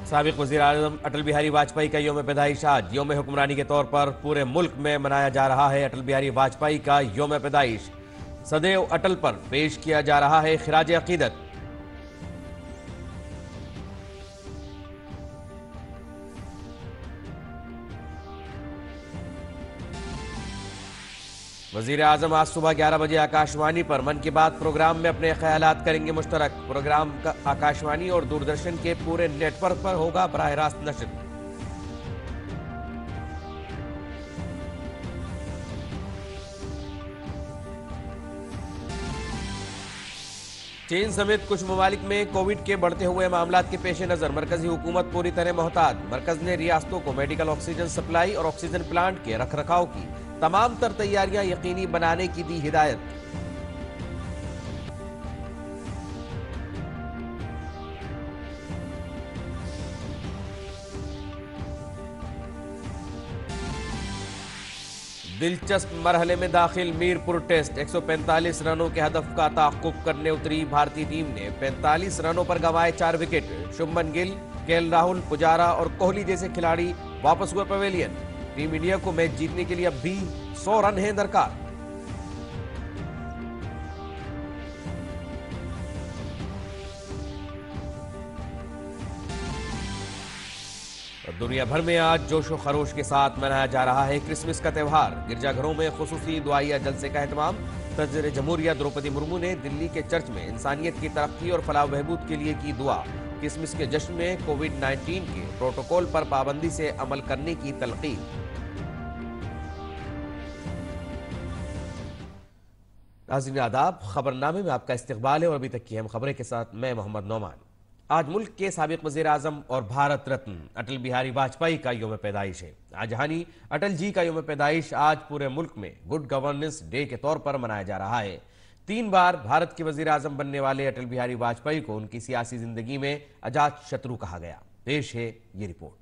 साबिक वज़ीर-ए-आज़म अटल बिहारी वाजपेयी का यौम पैदाइश आज यौम हुक्मरानी के तौर पर पूरे मुल्क में मनाया जा रहा है। अटल बिहारी वाजपेयी का यौम पैदाइश सदैव अटल पर पेश किया जा रहा है खिराज अकीदत। वज़ीर-ए-आज़म आज सुबह 11 बजे आकाशवाणी पर मन की बात प्रोग्राम में अपने ख्यालात करेंगे मुश्तरक। प्रोग्राम का आकाशवाणी और दूरदर्शन के पूरे नेटवर्क पर होगा बराह रास्त नश्र। चीन समेत कुछ ममालिक में कोविड के बढ़ते हुए मामलात के पेश नजर मरकजी हुकूमत पूरी तरह मोहतात। मरकज ने रियासतों को मेडिकल ऑक्सीजन सप्लाई और ऑक्सीजन प्लांट के रखरखाव की तमाम तर तैयारियां यकीनी बनाने की दी हिदायत। दिलचस्प मरहले में दाखिल मीरपुर टेस्ट 145 रनों के हदफ का ताक़ुब करने उतरी भारतीय टीम ने 45 रनों पर गंवाए 4 विकेट। शुभमन गिल, केएल राहुल, पुजारा और कोहली जैसे खिलाड़ी वापस हुए पवेलियन। टीम इंडिया को मैच जीतने के लिए अब भी 100 रन हैं दरकार। दुनिया भर में आज जोशो खरोश के साथ मनाया जा रहा है क्रिसमस का त्यौहार। गिरजाघरों में खुसूसी दुआया जलसे का एहतमाम। सदर जमहूरिया द्रौपदी मुर्मू ने दिल्ली के चर्च में इंसानियत की तरक्की और फलाह बहबूद के लिए की दुआ। क्रिसमस के जश्न में कोविड-19 के प्रोटोकॉल पर पाबंदी से अमल करने की तलकीन। नाज़रीन आदाब, खबरनामे में आपका इस्तकबाल है और अभी तक की अहम खबरें के साथ मैं मोहम्मद नौमान। आज मुल्क के साबिक वज़ीर-ए-आज़म और भारत रत्न अटल बिहारी वाजपेयी का यौम पैदाइश है। आज हानी अटल जी का यौम पैदाइश आज पूरे मुल्क में गुड गवर्नेंस डे के तौर पर मनाया जा रहा है। 3 बार भारत के वज़ीर-ए-आज़म बनने वाले अटल बिहारी वाजपेयी को उनकी सियासी जिंदगी में अजात शत्रु कहा गया। पेश है ये रिपोर्ट।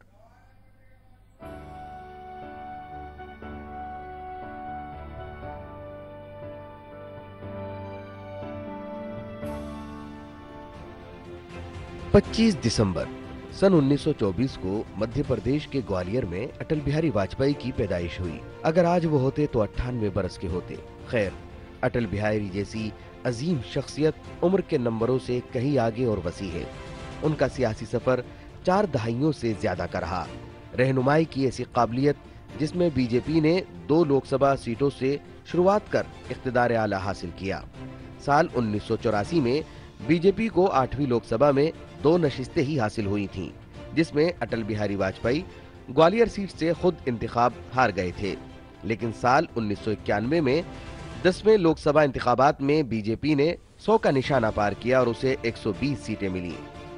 पच्चीस दिसंबर सन 1924 को मध्य प्रदेश के ग्वालियर में अटल बिहारी वाजपेयी की पैदाइश हुई। अगर आज वो होते तो 98 बरस के होते। खैर, अटल बिहारी जैसी अजीम शख्सियत उम्र के नंबरों से कहीं आगे और वसी है। उनका सियासी सफर 4 दहाइयों से ज्यादा का रहा। रहनुमाई की ऐसी काबिलियत जिसमें बीजेपी ने 2 लोकसभा सीटों से शुरुआत कर इख्तिदार आला हासिल किया। साल 1984 में बीजेपी को 8वीं लोकसभा में 2 नशिस्तें ही हासिल हुई थीं, जिसमें अटल बिहारी वाजपेयी ग्वालियर सीट से खुद इंतखाब हार गए थे। लेकिन साल 1991 में 10वें लोकसभा इंतखाबात में बीजेपी ने 100 का निशाना पार किया और उसे 120 सीटें मिली।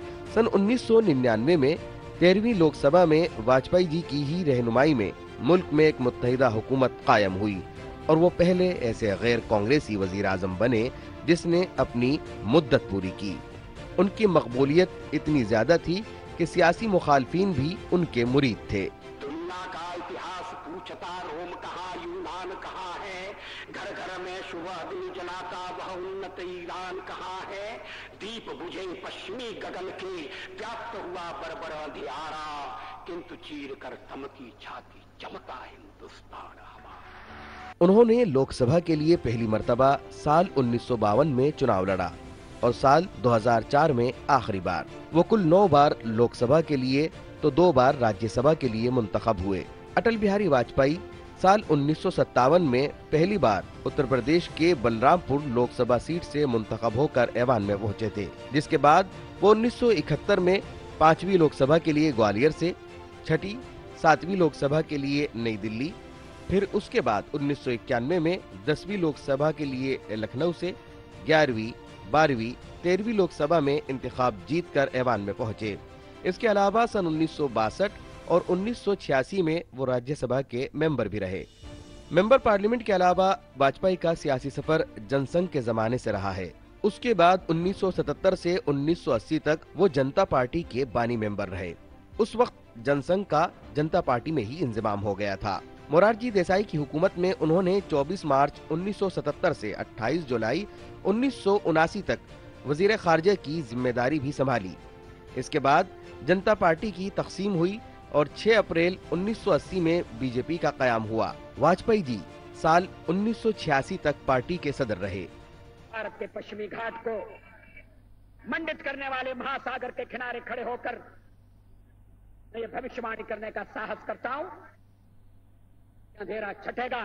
सन 1999 में 13वीं लोकसभा में वाजपेयी जी की ही रहनुमाई में मुल्क में एक मुत्तहिदा हुकूमत कायम हुई और वो पहले ऐसे गैर कांग्रेसी वज़ीर-ए-आज़म बने जिसने अपनी मुद्दत पूरी की। उनकी मकबूलियत इतनी ज्यादा थी कि सियासी मुखालफीन भी उनके मुरीद थे। दुनिया का इतिहास पूछता रोम कहाँ, यूनान कहाँ है, घर घर में सुबह दिल जलाता वह उन्नत ईरान कहाँ है। दीप बुझे पश्चिमी गगन के, व्याप्त हुआ बरबर अंधियारा, किंतु चीर कर धमकी छाती चमका हिंदुस्तान हमारा। उन्होंने लोकसभा के लिए पहली मर्तबा साल 1952 में चुनाव लड़ा और साल 2004 में आखिरी बार। वो कुल 9 बार लोकसभा के लिए तो 2 बार राज्यसभा के लिए मुंतखब हुए। अटल बिहारी वाजपेयी साल 1957 में पहली बार उत्तर प्रदेश के बलरामपुर लोकसभा सीट से मुंतखब होकर ऐवान में पहुंचे थे, जिसके बाद वो 1971 में 5वीं लोकसभा के लिए ग्वालियर से, 6ठी 7वीं लोकसभा के लिए नई दिल्ली, फिर उसके बाद 1991 में 10वीं लोकसभा के लिए लखनऊ से, 11वीं 12वीं 13वीं लोकसभा में इंतखाब जीतकर ऐवान में पहुंचे। इसके अलावा सन 1962 और 1986 में वो राज्यसभा के मेंबर भी रहे। मेंबर पार्लियामेंट के अलावा वाजपेयी का सियासी सफर जनसंघ के जमाने से रहा है। उसके बाद 1977 से 1980 तक वो जनता पार्टी के बानी मेंबर रहे। उस वक्त जनसंघ का जनता पार्टी में ही इंजमाम हो गया था। मोरारजी देसाई की हुकूमत में उन्होंने 24 मार्च 1977 से 28 जुलाई 1979 तक वजीर खारजा की जिम्मेदारी भी संभाली। इसके बाद जनता पार्टी की तकसीम हुई और 6 अप्रैल 1980 में बीजेपी का कयाम हुआ। वाजपेयी जी साल 1986 तक पार्टी के सदर रहे। भारत के पश्चिमी घाट को मंडित करने वाले महासागर के किनारे खड़े होकर मैं ये भविष्यवाणी करने का साहस करता हूं, अंधेरा छटेगा,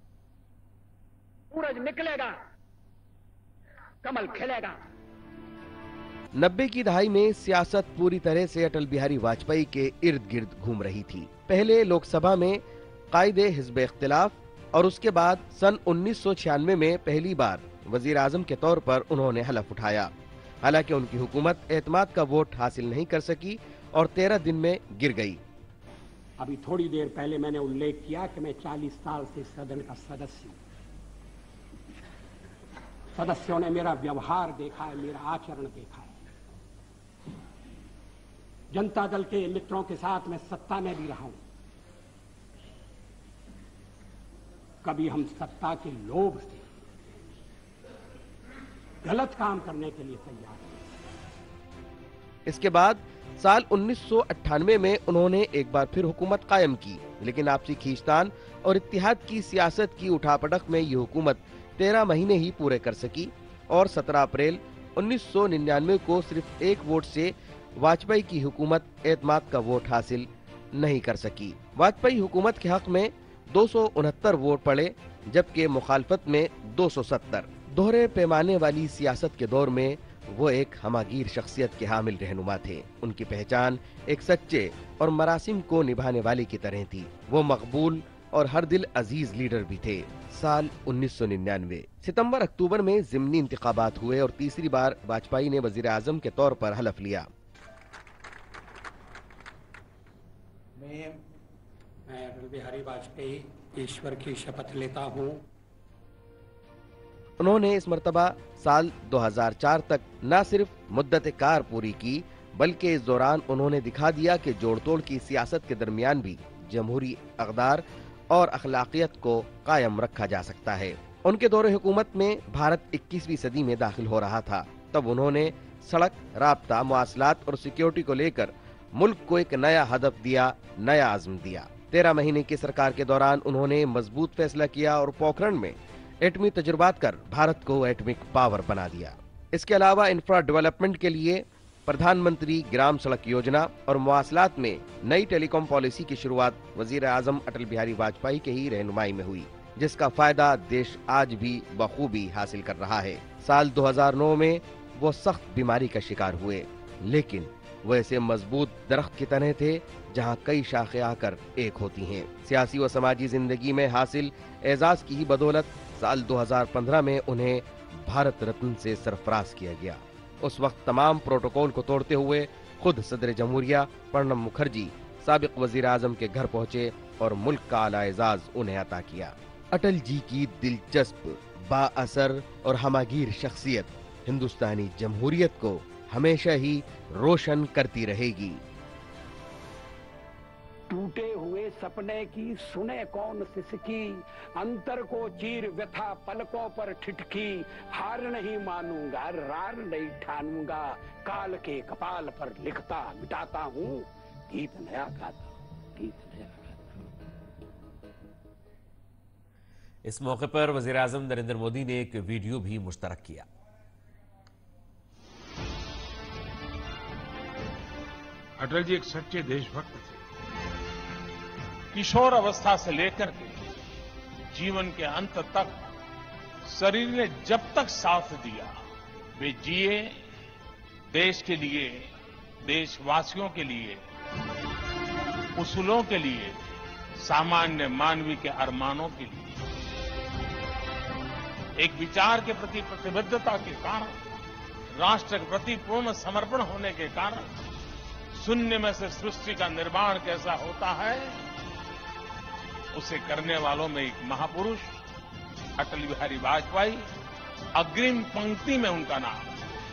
सूरज निकलेगा, कमल खिलेगा। 90 की दहाई में सियासत पूरी तरह से अटल बिहारी वाजपेयी के इर्द गिर्द घूम रही थी। पहले लोकसभा में कायदे हिज़्ब इख्तिलाफ और उसके बाद सन 1996 में पहली बार वजीर आजम के तौर पर उन्होंने हलफ उठाया। हालांकि उनकी हुकूमत एतमाद का वोट हासिल नहीं कर सकी और 13 दिन में गिर गई। अभी थोड़ी देर पहले मैंने उल्लेख किया कि मैं 40 साल से सदन का सदस्य हूं। सदस्यों ने मेरा व्यवहार देखा है, मेरा आचरण देखा है। जनता दल के मित्रों के साथ मैं सत्ता में भी रहा हूं। कभी हम सत्ता के लोभ से गलत काम करने के लिए तैयार हैं। इसके बाद साल 1998 में उन्होंने एक बार फिर हुकूमत कायम की, लेकिन आपसी खींचतान और इत्तेहाद की सियासत की उठापटक में ये हुकूमत 13 महीने ही पूरे कर सकी और 17 अप्रैल 1999 को सिर्फ एक वोट से वाजपेयी की हुकूमत एतमाद का वोट हासिल नहीं कर सकी। वाजपेयी हुकूमत के हक में 269 वोट पड़े, जबकि मुखालफत में 270। दोहरे पैमाने वाली सियासत के दौर में वो एक हमागीर शख्सियत के हामिल रहनुमा थे। उनकी पहचान एक सच्चे और मरासिम को निभाने वाले की तरह थी। वो मकबूल और हर दिल अजीज लीडर भी थे। साल 1999 सितंबर अक्टूबर में ज़िमनी इंतखाबात हुए और तीसरी बार वाजपेयी ने वजीर आजम के तौर पर हलफ लिया। मैं अटल बिहारी वाजपेयी ईश्वर की शपथ लेता हूँ। उन्होंने इस मर्तबा साल 2004 तक न सिर्फ मुद्दत कार पूरी की, बल्कि इस दौरान उन्होंने दिखा दिया कि जोड़ तोड़ की सियासत के दरमियान भी जमहूरी अक़दार और अखलाकियत को कायम रखा जा सकता है। उनके दौरे हुकूमत में भारत 21वीं सदी में दाखिल हो रहा था। तब उन्होंने सड़क, राब्ता, मवासलात और सिक्योरिटी को लेकर मुल्क को एक नया हदफ दिया, नया आज़म दिया। 13 महीने की सरकार के दौरान उन्होंने मजबूत फैसला किया और पोखरण में एटमी तजुर्बात कर भारत को एटमिक पावर बना दिया। इसके अलावा इंफ्रा डेवलपमेंट के लिए प्रधानमंत्री ग्राम सड़क योजना और मवासलात में नई टेलीकॉम पॉलिसी की शुरुआत वजीर आजम अटल बिहारी वाजपेयी के ही रहनुमाई में हुई, जिसका फायदा देश आज भी बखूबी हासिल कर रहा है। साल 2009 में वो सख्त बीमारी का शिकार हुए, लेकिन वो ऐसे मजबूत दरख्त की तरह थे जहाँ कई शाखें आकर एक होती हैं। सियासी व समाजी जिंदगी में हासिल एजाज की ही बदौलत साल 2015 में उन्हें भारत रत्न से सरफराज किया गया। उस वक्त तमाम प्रोटोकॉल को तोड़ते हुए खुद सदर जमहूरिया प्रणब मुखर्जी साबिक वजीर आजम के घर पहुंचे और मुल्क का आला एजाज उन्हें अता किया। अटल जी की दिलचस्प, बाअसर और हमागीर शख्सियत हिंदुस्तानी जमहूरियत को हमेशा ही रोशन करती रहेगी। टूटे हुए सपने की सुने कौन सिसकी, अंतर को चीर व्यथा पलकों पर ठिठकी, हार नहीं मानूंगा, रार नहीं ठानूंगा, काल के कपाल पर लिखता मिटाता हूँ, गीत नया गाता हूँ, गीत नया गाता हूँ। इस मौके पर वजीर आजम नरेंद्र मोदी ने एक वीडियो भी मुश्तरक किया। अटल जी एक सच्चे देशभक्त थे। किशोर अवस्था से लेकर के जीवन के अंत तक शरीर ने जब तक साथ दिया, वे जिए देश के लिए, देशवासियों के लिए, उसूलों के लिए, सामान्य मानवीय के अरमानों के लिए। एक विचार के प्रति प्रतिबद्धता के कारण, राष्ट्र के प्रति पूर्ण समर्पण होने के कारण शून्य में से सृष्टि का निर्माण कैसा होता है, उसे करने वालों में एक महापुरुष अटल बिहारी वाजपेयी अग्रिम पंक्ति में उनका नाम।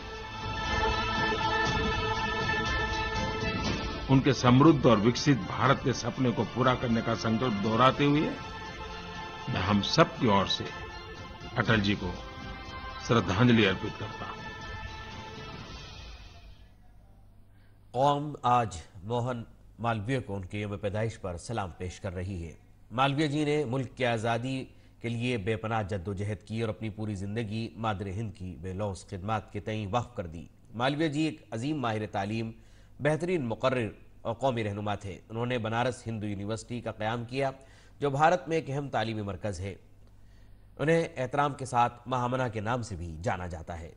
उनके समृद्ध और विकसित भारत के सपने को पूरा करने का संकल्प दोहराते हुए मैं हम सब की ओर से अटल जी को श्रद्धांजलि अर्पित करता हूं। कौम आज मोहन मालवीय को उनके यौम पैदाइश पर सलाम पेश कर रही है। मालवीय जी ने मुल्क की आज़ादी के लिए बेपनाह जद्दोजहद की और अपनी पूरी ज़िंदगी मादरे हिंद की बेलौस खिदमात के तईं वक्फ कर दी। मालवीय जी एक अजीम माहिर तालीम, बेहतरीन मुकर्रिर और कौमी रहनुमा थे। उन्होंने बनारस हिंदू यूनिवर्सिटी का क़याम किया, जो भारत में एक अहम तालीमी मरकज़ है। उन्हें एहतराम के साथ महामना के नाम से भी जाना जाता है।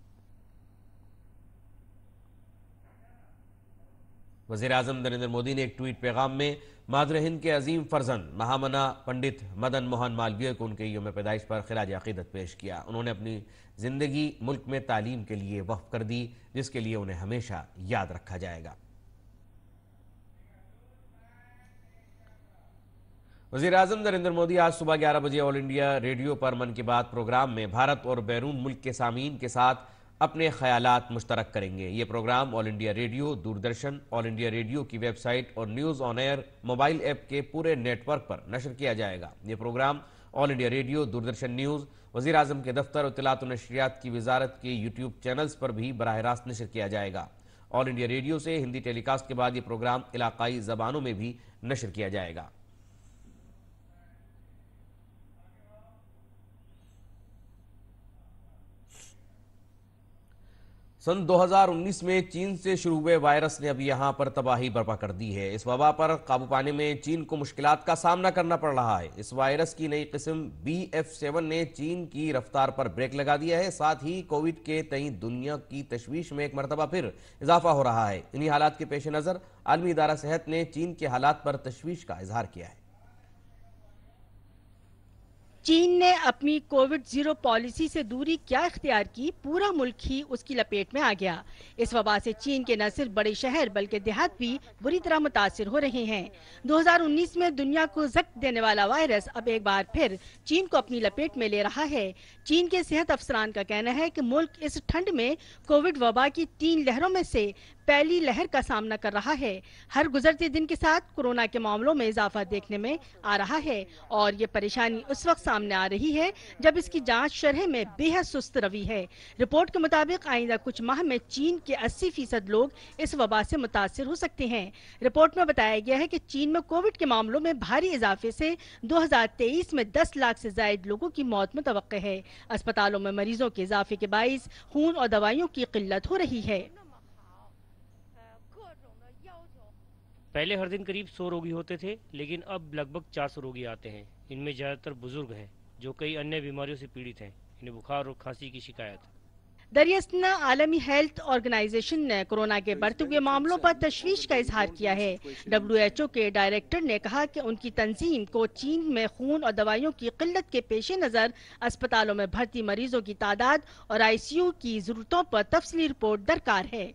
वज़ीर-ए-आज़म नरेंद्र मोदी ने एक ट्वीट पैगाम में मादर हिंद के अजीम फर्जंद महामना पंडित मदन मोहन मालवीय को उनके यौम पैदाइश पर खिराज अक़ीदत पेश किया। उन्होंने अपनी ज़िंदगी मुल्क में तालीम के लिए वक्फ कर दी, जिसके लिए उन्हें हमेशा याद रखा जाएगा। वज़ीर-ए-आज़म नरेंद्र मोदी आज सुबह 11 बजे ऑल इंडिया रेडियो पर मन की बात प्रोग्राम में भारत और बैरून मुल्क के सामीन के साथ अपने ख्यालात मुश्तरक करेंगे। ये programme all India radio, Doordarshan, all India radio की वेबसाइट और news on air mobile app के पूरे नेटवर्क पर नशर किया जाएगा। ये programme all India radio, Doordarshan news, वज़ीर-ए-आज़म के दफ्तर और इत्तलात और नशरियात की वजारत के यूट्यूब चैनल्स पर भी बराह रास्त नशर किया जाएगा। ऑल इंडिया रेडियो से हिंदी टेलीकास्ट के बाद ये प्रोग्राम इलाकाई ज़बानों में भी नशर किया जाएगा। सन 2019 में चीन से शुरू हुए वायरस ने अब यहां पर तबाही बर्पा कर दी है। इस वबा पर काबू पाने में चीन को मुश्किलात का सामना करना पड़ रहा है। इस वायरस की नई किस्म BF7 ने चीन की रफ्तार पर ब्रेक लगा दिया है। साथ ही कोविड के तई दुनिया की तशवीश में एक मरतबा फिर इजाफा हो रहा है। इन्हीं हालात के पेश नज़र आलमी इदारा सेहत ने चीन के हालात पर तशवीश का इजहार किया है। चीन ने अपनी कोविड जीरो पॉलिसी से दूरी क्या इख्तियार की, पूरा मुल्क ही उसकी लपेट में आ गया। इस वबा से चीन के न सिर्फ बड़े शहर बल्कि देहात भी बुरी तरह मुतासिर हो रहे हैं। 2019 में दुनिया को जख्म देने वाला वायरस अब एक बार फिर चीन को अपनी लपेट में ले रहा है। चीन के सेहत अफसरान का कहना है कि मुल्क इस ठंड में कोविड वबा की 3 लहरों में से पहली लहर का सामना कर रहा है। हर गुजरते दिन के साथ कोरोना के मामलों में इजाफा देखने में आ रहा है और ये परेशानी उस वक्त सामने आ रही है जब इसकी जांच शरह में बेहद सुस्त रवी है। रिपोर्ट के मुताबिक आइंदा कुछ माह में चीन के 80% लोग इस वबा से मुतासिर हो सकते हैं। रिपोर्ट में बताया गया है कि चीन में कोविड के मामलों में भारी इजाफे से 2023 में 10 लाख से ज्यादा लोगों की मौत मुतवक्के है। अस्पतालों में मरीजों के इजाफे के बाइस खून और दवाइयों की किल्लत हो रही है। पहले हर दिन करीब 100 रोगी होते थे, लेकिन अब लगभग 400 रोगी आते हैं। इनमें ज्यादातर बुजुर्ग हैं जो कई अन्य बीमारियों से पीड़ित हैं। इन्हें बुखार और खांसी की शिकायत है। दरियासना आलमी हेल्थ ऑर्गेनाइजेशन ने कोरोना के बढ़ते हुए मामलों पर तशवीश का इजहार किया है। WHO के डायरेक्टर ने कहा कि उनकी तंजीम को चीन में खून और दवाइयों की किल्लत के पेश नज़र अस्पतालों में भर्ती मरीजों की तादाद और ICU की जरूरतों पर तफसीली रिपोर्ट दरकार है।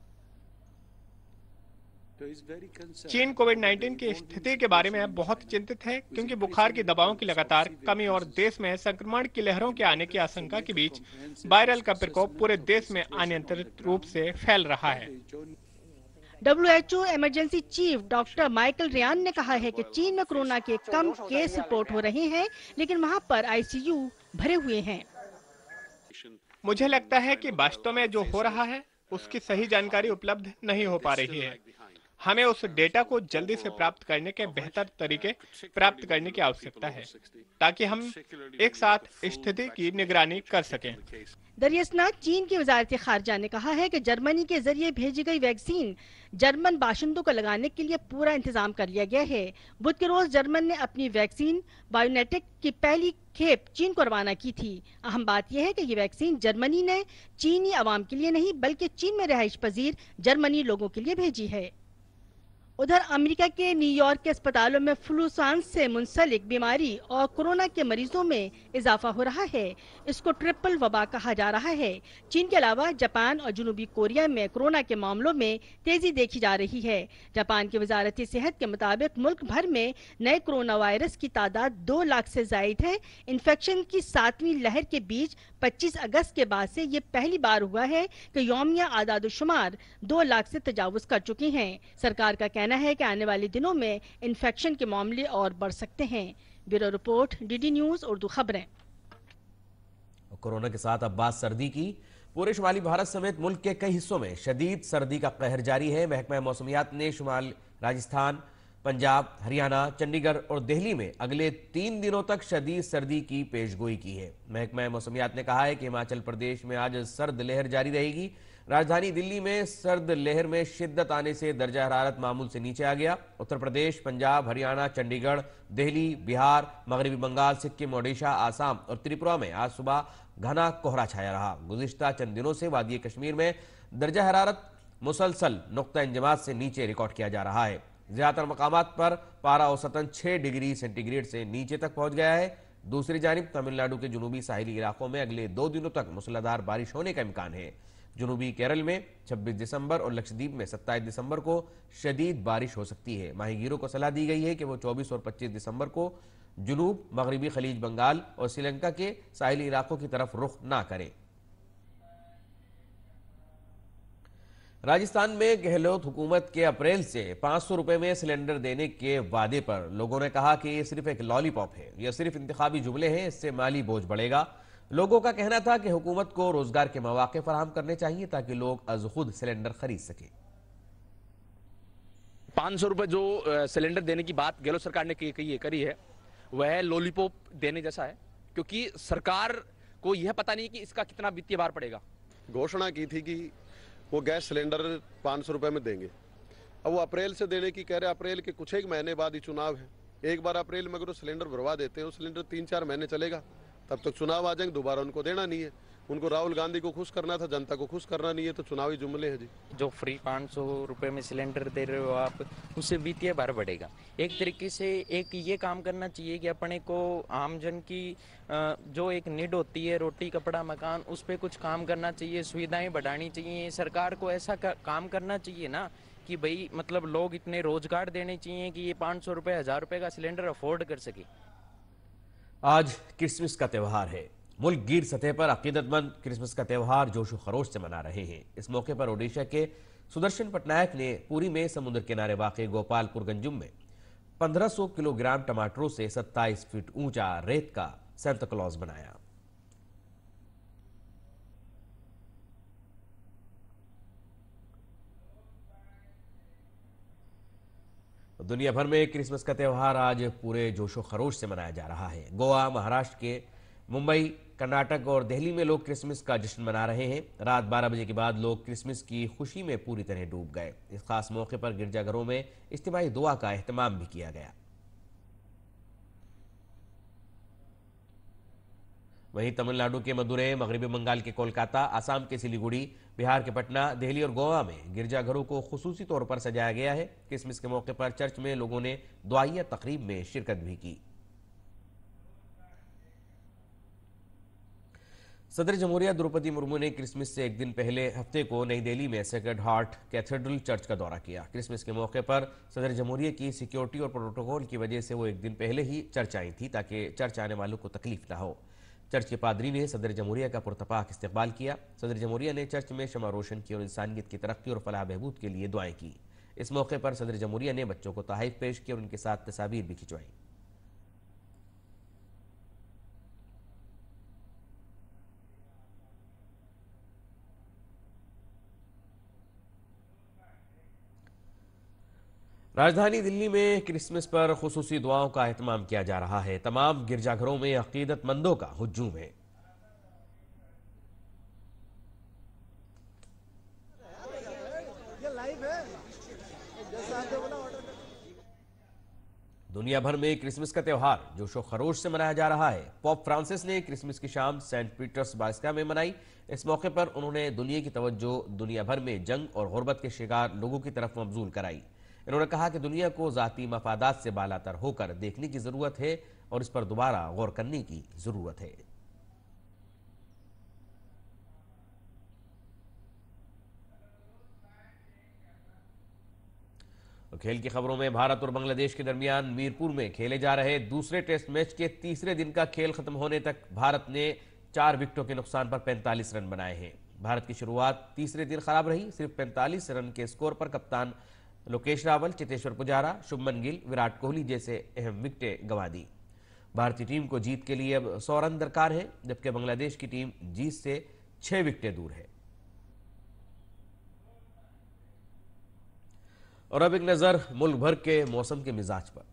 चीन कोविड-19 की स्थिति के बारे में बहुत चिंतित है, क्योंकि बुखार की दवाओं की लगातार कमी और देश में संक्रमण की लहरों के आने की आशंका के बीच वायरल का प्रकोप पूरे देश में अनियंत्रित रूप से फैल रहा है। WHO emergency chief doctor Michael Ryan ने कहा है कि चीन में कोरोना के कम केस रिपोर्ट हो रहे हैं, लेकिन वहां पर ICU भरे हुए हैं। मुझे लगता है कि वास्तव में जो हो रहा है उसकी सही जानकारी उपलब्ध नहीं हो पा रही है। हमें उस डेटा को जल्दी से प्राप्त करने के बेहतर तरीके प्राप्त करने की आवश्यकता है, ताकि हम एक साथ स्थिति की निगरानी कर सकें। दरियासना चीन की वजारत खारजा ने कहा है कि जर्मनी के जरिए भेजी गई वैक्सीन जर्मन बाशिंदों को लगाने के लिए पूरा इंतजाम कर लिया गया है। बुध के रोज जर्मन ने अपनी वैक्सीन बायोनेटेक की पहली खेप चीन को रवाना की थी। अहम बात यह है कि ये वैक्सीन जर्मनी ने चीनी आवाम के लिए नहीं बल्कि चीन में रहाइश पजीर जर्मनी लोगों के लिए भेजी है। उधर अमेरिका के न्यूयॉर्क के अस्पतालों में फ्लूसांस से मुंसलिक बीमारी और कोरोना के मरीजों में इजाफा हो रहा है। इसको ट्रिपल वबा कहा जा रहा है। चीन के अलावा जापान और जनूबी कोरिया में कोरोना के मामलों में तेजी देखी जा रही है। जापान की वजारती सेहत के मुताबिक मुल्क भर में नए कोरोना वायरस की तादाद 2 लाख से जायद है। इन्फेक्शन की 7वीं लहर के बीच 25 अगस्त के बाद से ये पहली बार हुआ है कि यौमिया आदादुशुमार 2 लाख से तजावुज कर चुके हैं। सरकार का कहना है कि आने वाले दिनों में इन्फेक्शन के मामले और बढ़ सकते हैं। Bureau report, DD news Urdu खबरें। कोरोना के साथ अब बात सर्दी की। पूरे शुमाली भारत समेत मुल्क के कई हिस्सों में शदीद सर्दी का कहर जारी है। महकमा मौसमियात ने शुमाल राजस्थान, पंजाब, हरियाणा, चंडीगढ़ और दिल्ली में अगले 3 दिनों तक शदीद सर्दी की पेशगोई की है। महकमा मौसमियात ने कहा है कि हिमाचल प्रदेश में आज सर्द लहर जारी रहेगी। राजधानी दिल्ली में सर्द लहर में शिद्दत आने से दर्जा हरारत मामूल से नीचे आ गया। उत्तर प्रदेश, पंजाब, हरियाणा, चंडीगढ़, दिल्ली, बिहार, मगरबी बंगाल, सिक्किम, ओडिशा, आसाम और त्रिपुरा में आज सुबह घना कोहरा छाया रहा। गुज़िश्ता चंद दिनों से वादी कश्मीर में दर्जा हरारत मुसलसल नुक्ता इंजमात से नीचे रिकॉर्ड किया जा रहा है। ज्यादातर मकामात पर पारा औसतन 6 डिग्री सेंटीग्रेड से नीचे तक पहुंच गया है। दूसरी जानिब तमिलनाडु के जुनूबी साहिली इलाकों में अगले 2 दिनों तक मूसलाधार बारिश होने का इम्कान है। जुनूबी केरल में 26 दिसंबर और लक्षद्वीप में 27 दिसंबर को शदीद बारिश हो सकती है। माहीगीरों को सलाह दी गई है कि वो 24 और 25 दिसंबर को जुनूब, मगरबी खलीज बंगाल और श्रीलंका के साहिली इलाकों की तरफ रुख ना करें। राजस्थान में गहलोत हुकूमत के अप्रैल से 500 रुपए में सिलेंडर देने के वादे पर लोगों ने कहा कि ये सिर्फ एक लॉलीपॉप है, यह सिर्फ इंतखाबी जुमले हैं, इससे माली बोझ बढ़ेगा। लोगों का कहना था कि हुकूमत को रोजगार के मौके फराहम करने चाहिए ताकि लोग अज खुद सिलेंडर खरीद सकें। 500 रुपए जो सिलेंडर देने की बात गहलोत सरकार ने करी है वह लॉलीपॉप देने जैसा है, क्योंकि सरकार को यह पता नहीं कि इसका कितना वित्तीय भार पड़ेगा। घोषणा की थी कि वो गैस सिलेंडर 500 रुपए में देंगे। अब वो अप्रैल से देने की कह रहे, अप्रैल के कुछ एक महीने बाद ही चुनाव है। एक बार अप्रैल में अगर वो सिलेंडर भरवा देते हैं, वो सिलेंडर 3-4 महीने चलेगा, तब तक चुनाव आ जाएंगे, दोबारा उनको देना नहीं है। उनको राहुल गांधी को खुश करना था, जनता को खुश करना नहीं है, तो चुनावी जुमले हैं जी। जो फ्री 500 रुपए में सिलेंडर दे रहे हो आप, उससे वित्तीय भार बढ़ेगा। एक तरीके से एक ये काम करना चाहिए कि अपने को आमजन की जो एक नीड होती है, रोटी, कपड़ा, मकान, उस पर कुछ काम करना चाहिए, सुविधाएं बढ़ानी चाहिए। सरकार को ऐसा काम करना चाहिए ना कि भाई मतलब लोग इतने रोजगार देने चाहिए कि ये 500 रुपए, 1000 रुपए का सिलेंडर अफोर्ड कर सके। आज क्रिसमस का त्यौहार है। मुल्क गिर सतह पर अकीदतमंद क्रिसमस का त्यौहार जोशो खरोश से मना रहे हैं। इस मौके पर ओडिशा के सुदर्शन पटनायक ने पुरी में समुद्र किनारे वाक़े गोपालपुर गंजुम में 1500 किलोग्राम टमाटरों से 27 फीट ऊंचा रेत का सेंटा क्लॉज बनाया। दुनिया भर में क्रिसमस का त्यौहार आज पूरे जोशो खरोश से मनाया जा रहा है। गोवा, महाराष्ट्र के मुंबई, कर्नाटक और दिल्ली में लोग क्रिसमस का जश्न मना रहे हैं। रात 12 बजे के बाद लोग क्रिसमस की खुशी में पूरी तरह डूब गए। इस खास मौके पर गिरजाघरों में इज्तिमाई दुआ का एहतमाम भी किया गया। वहीं तमिलनाडु के मदुरै, मगरबी बंगाल के कोलकाता, आसाम के सिलीगुड़ी, बिहार के पटना, दिल्ली और गोवा में गिरजाघरों को खुसूसी तौर पर सजाया गया है। क्रिसमस के मौके पर चर्च में लोगों ने दुआइया तकरीब में शिरकत भी की। सदर जमहूरिया द्रौपदी मुर्मू ने क्रिसमस से एक दिन पहले हफ्ते को नई दिल्ली में सेक्रेड हार्ट कैथेड्रल चर्च का दौरा किया। क्रिसमस के मौके पर सदर जमहूरिया की सिक्योरिटी और प्रोटोकॉल की वजह से वो एक दिन पहले ही चर्च आई थी ताकि चर्च आने वालों को तकलीफ ना हो। चर्च के पादरी ने सदर जमहूरिया का पुरतपाक इस्तकबाल किया। सदर जमहूरिया ने चर्च में शमा रोशन की और इंसानियत की तरक्की और फलाह बहबूद के लिए दुआएं की। इस मौके पर सदर जमहूरिया ने बच्चों को तोहफे पेश किए और उनके साथ तस्वीर भी खिंचवाई। राजधानी दिल्ली में क्रिसमस पर खुसूसी दुआओं का एहतमाम किया जा रहा है। तमाम गिरजाघरों में अकीदतमंदों का हुजूम है। दुनिया भर में क्रिसमस का त्यौहार जोशो खरोश से मनाया जा रहा है। पोप फ्रांसिस ने क्रिसमस की शाम सेंट पीटर्स बासिलिका में मनाई। इस मौके पर उन्होंने दुनिया की तवज्जो दुनिया भर में जंग और गुर्बत के शिकार लोगों की तरफ मबजूल कराई। इन्होंने कहा कि दुनिया को जाती मफादात से बालातर होकर देखने की जरूरत है और इस पर दोबारा गौर करने की जरूरत है। और खेल की खबरों में भारत और बांग्लादेश के दरमियान मीरपुर में खेले जा रहे दूसरे टेस्ट मैच के तीसरे दिन का खेल खत्म होने तक भारत ने 4 विकेटों के नुकसान पर 45 रन बनाए हैं। भारत की शुरुआत तीसरे दिन खराब रही। सिर्फ 45 रन के स्कोर पर कप्तान लोकेश रावल, चेतेश्वर पुजारा, शुभमन गिल, विराट कोहली जैसे अहम विकेटें गंवा दी। भारतीय टीम को जीत के लिए अब 100 रन दरकार है, जबकि बांग्लादेश की टीम जीत से 6 विकेटें दूर है। और अब एक नजर मुल्क भर के मौसम के मिजाज पर।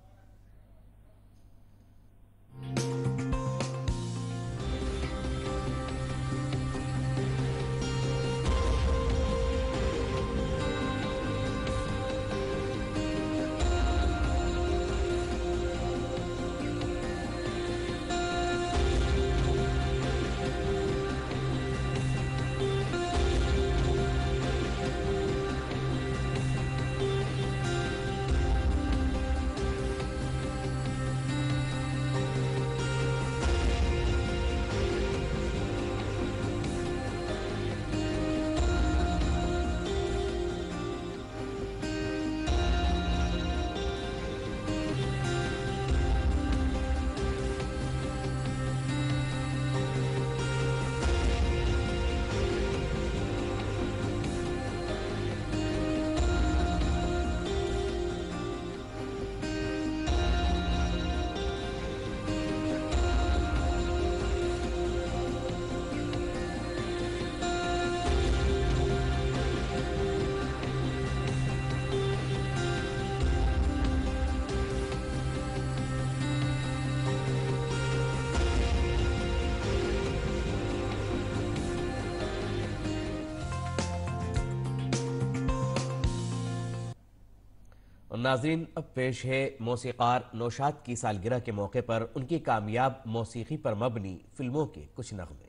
नाज़रीन, अब पेश है मौसीकार नौशाद की सालगिरह के मौके पर उनकी कामयाब मौसीकी पर मबनी फिल्मों के कुछ नग़मे।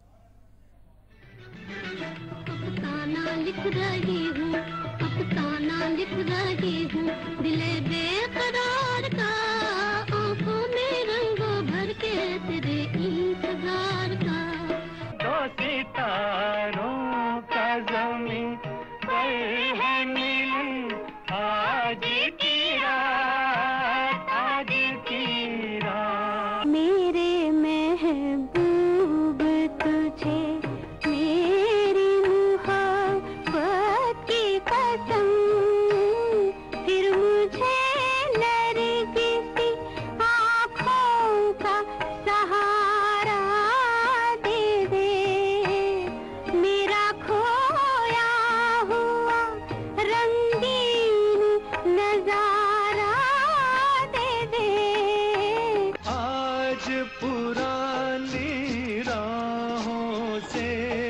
अफसाना लिख रही हूँ, अफसाना लिख रही हूँ, दिले बेकरार का, आंखों में रंगों भर के तेरे इंतजार का। दो सितारों का ज़मीं पर है मिलन, आज की रात, आज की रात। मेरे महबूब तुझे मेरी मोहब्बत की कसम, फिर मुझे नरगिसी आँखों का सहारा दे दे, मेरा खोया हुआ रंगीन नजारा दे दे। आज पुरानी राहों से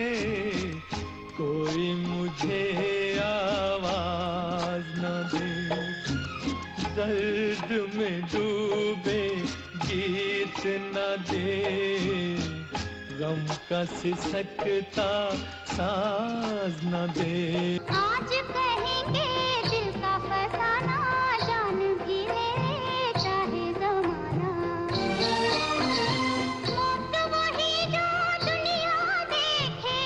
कोई मुझे आवाज न दे, दर्द में डूबे गीत न दे, गम का सिसकता साज न दे। आज कहेंगे दिल का फसाना, जान भी ले चाहे जमाना। मौत वही जो दुनिया देखे,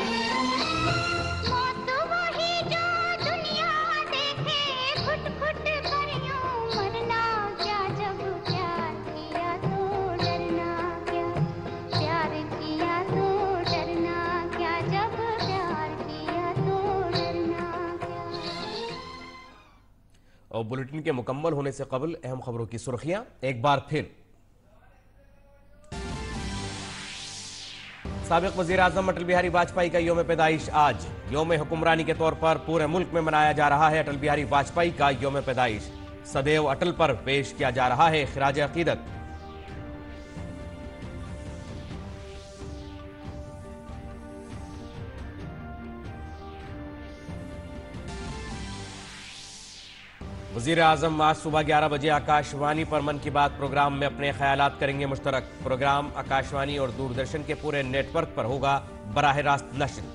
मौत वही जो दुनिया देखे, घुट घुट कर यूं मरना क्या, जब प्यार किया तो डरना क्या, प्यार किया तो डरना क्या, जब प्यार किया तो डरना क्या। और बुलेटिन के मुकम्मल होने से कबल अहम खबरों की सुर्खियां एक बार फिर। साबिक वजीर आजम अटल बिहारी वाजपेयी का यौम पैदाइश आज। यौम हुक्मरानी के तौर पर पूरे मुल्क में मनाया जा रहा है अटल बिहारी वाजपेयी का यौम पैदाइश। सदैव अटल पर पेश किया जा रहा है खिराज अकीदत। वजीर आजम आज सुबह 11 बजे आकाशवाणी पर मन की बात प्रोग्राम में अपने ख्यालात करेंगे मुश्तरक। प्रोग्राम आकाशवाणी और दूरदर्शन के पूरे नेटवर्क पर होगा बराह रास्त नश्र।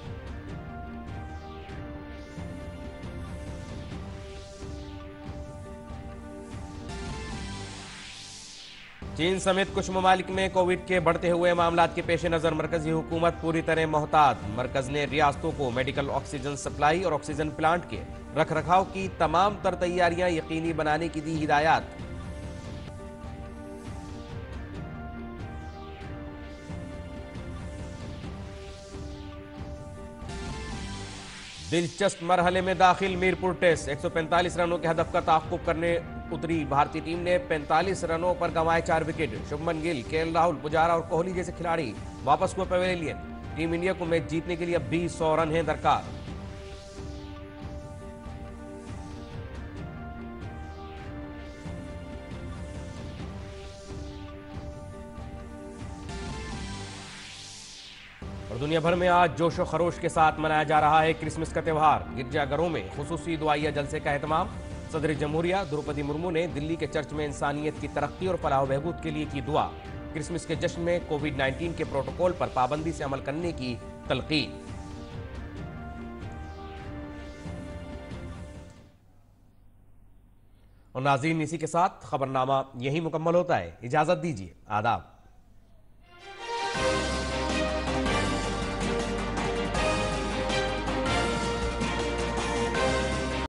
चीन समेत कुछ ममालिक में कोविड के बढ़ते हुए मामलात के पेश नजर मरकजी हुकूमत पूरी तरह मोहतात। मरकज ने रियासतों को मेडिकल ऑक्सीजन सप्लाई और ऑक्सीजन प्लांट के रखरखाव की तमाम तर तैयारियां यकीनी बनाने की दी हिदायत। दिलचस्प मरहले में दाखिल मीरपुर टेस्ट। 145 रनों के हदफ का ताक़ुब करने उतरी भारतीय टीम ने 45 रनों पर गंवाए 4 विकेट। शुभमन गिल, केएल राहुल, पुजारा और कोहली जैसे खिलाड़ी वापस हुए पवेलियन। टीम इंडिया को मैच जीतने के लिए अब भी 100 रन हैं दरकार। और दुनिया भर में आज जोशो खरोश के साथ मनाया जा रहा है क्रिसमस का त्यौहार। गिरजाघरों में खुसूसी दुआया जलसे का एहतमाम। सदर जमहूरिया द्रौपदी मुर्मू ने दिल्ली के चर्च में इंसानियत की तरक्की और फलाह बहबूद के लिए की दुआ। क्रिसमस के जश्न में कोविड-19 के प्रोटोकॉल पर पाबंदी से अमल करने की तलकीन। और नाज़रीन, इसी के साथ खबरनामा यही मुकम्मल होता है। इजाजत दीजिए, आदाब।